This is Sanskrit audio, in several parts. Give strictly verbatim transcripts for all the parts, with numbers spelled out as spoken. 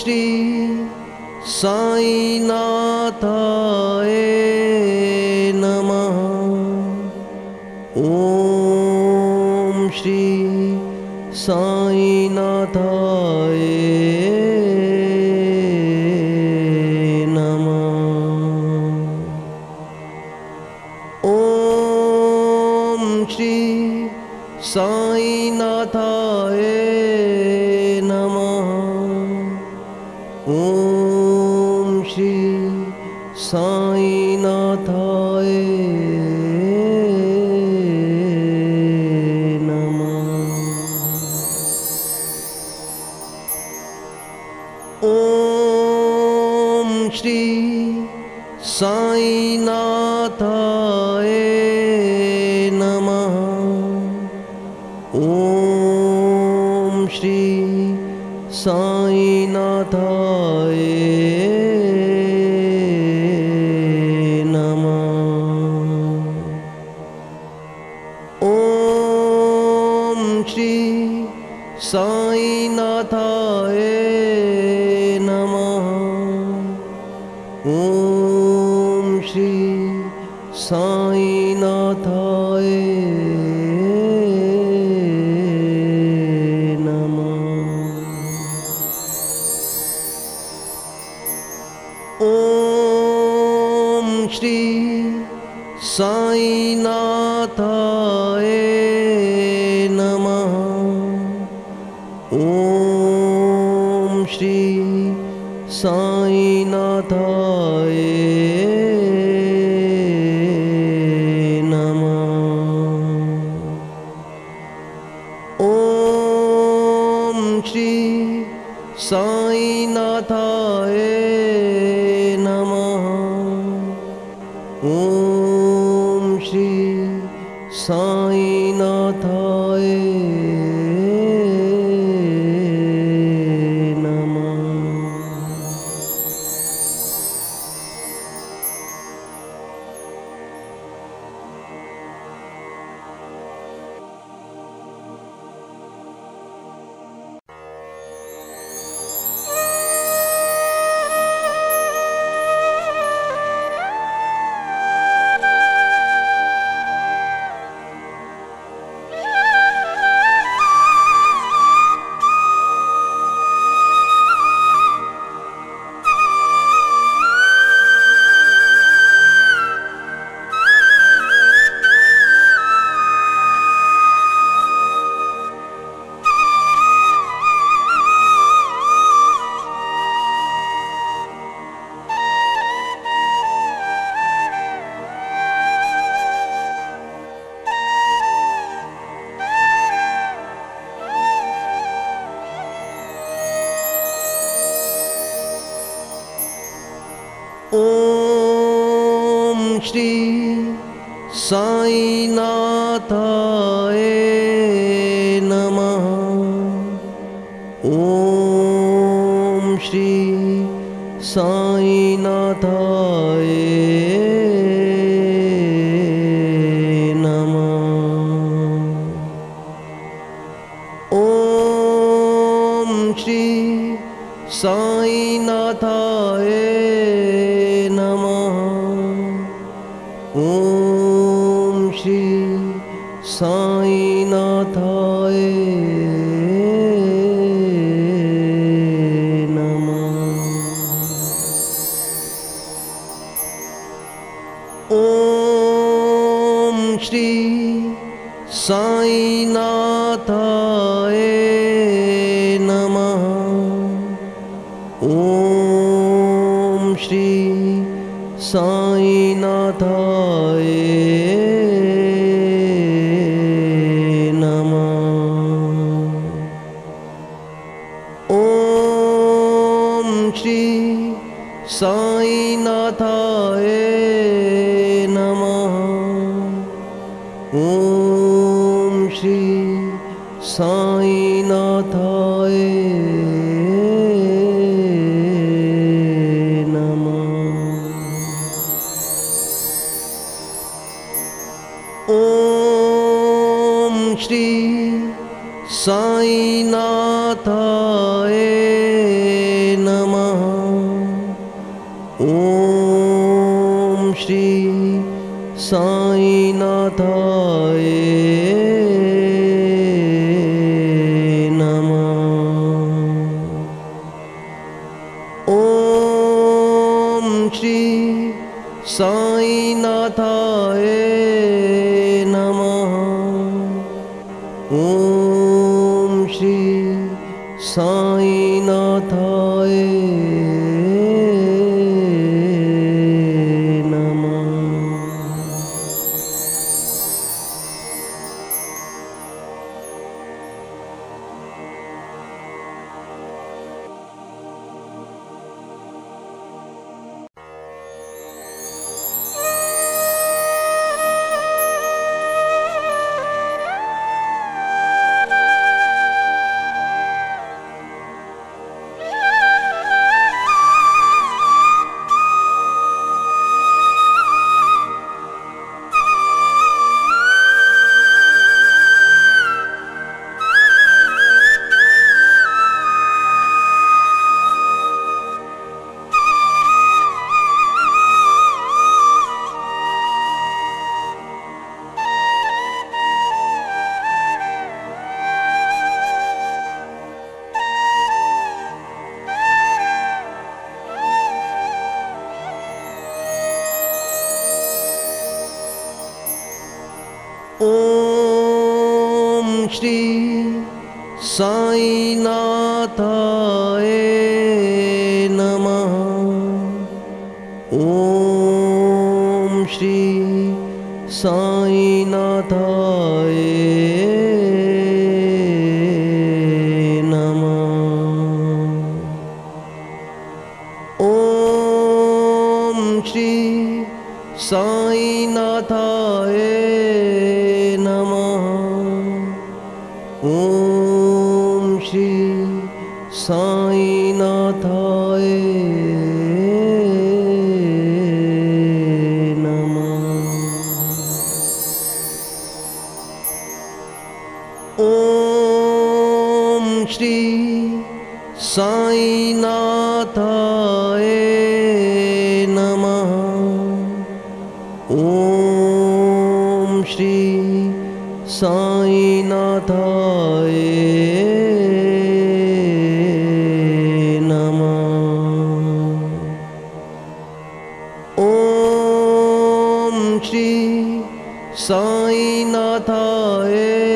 श्री साईनाथाय नमः। ॐ श्री साईनाथाय नमः। ॐ श्री साईनाथाय नमः। ॐ श्री साईनाथाय ॐ श्री साईनाथाय नमः। ॐ श्री साईनाथाय नमः। ॐ श्री साईनाथाय नमः। ॐ श्री साईनाथाय नमः। ॐ श्री साईनाथाय नमः। ॐ श्री साईनाथाय नमः। ॐ श्री साईनाथाय नमः। ॐ श्री साईनाथाय ॐ श्री साईनाथाय नमः। ॐ श्री साईनाथाय नमः। ॐ श्री साईनाथाय नमः। ॐ श्री साईनाथाय नमः। ॐ श्री साईनाथाय नमः। ॐ श्री साईनाथाय नमः। ॐ श्री साईनाथाय नमः। ॐ श्री साईनाथाय ॐ श्री साईनाथाय नमः। ॐ श्री साईनाथाय नमः। ॐ श्री साईनाथाय नमः। ॐ श्री साईनाथाय नमः। ॐ श्री साईनाथाय नमः। ॐ श्री साईनाथाय नमः। ॐ श्री साईनाथाय नमः। ॐ श्री साईनाथाय नमः। ॐ श्री साईनाथाय नमः। ॐ श्री साईनाथाय नमः। ॐ श्री साईनाथाय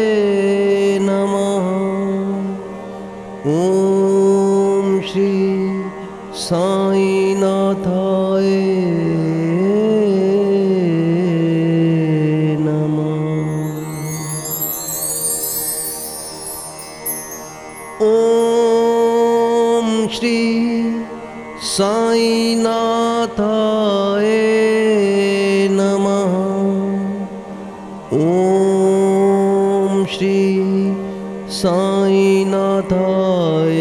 नमः। ॐ श्री साईनाथाय ॐ श्री साईनाथाय नमः। ॐ श्री साईनाथाय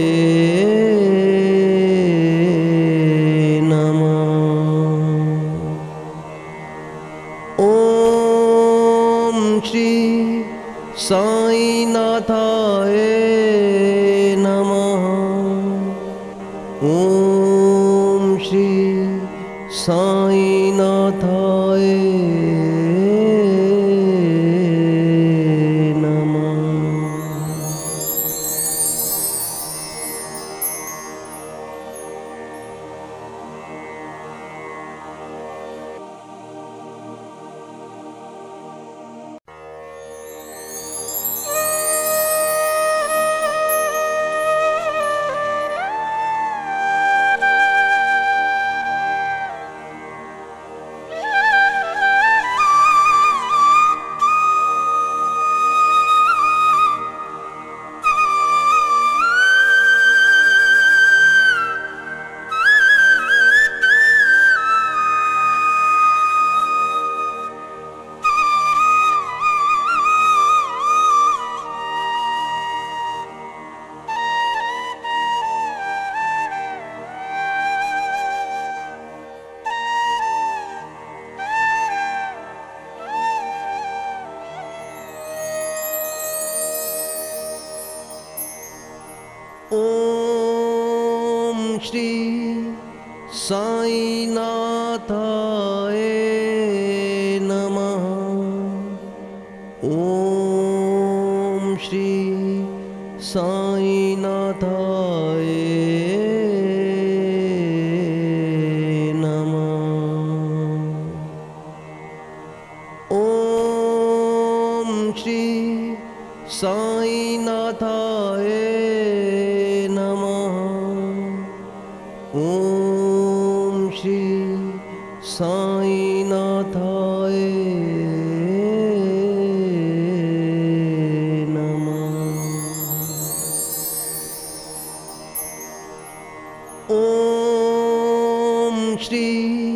नमः। ॐ श्री साईनाथाय नमः। ॐ श्री साईनाथाय श्री साईनाथाय नमः। ॐ श्री साईनाथाय नमः। ॐ श्री साईनाथाय नमः। ॐ श्री साईनाथाय नमः। ॐ श्री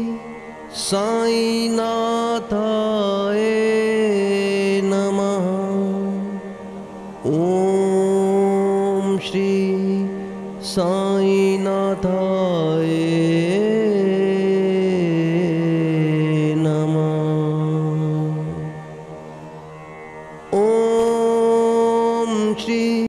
साईनाथाय नमः। ॐ श्री साईनाथाय नमः। ॐ श्री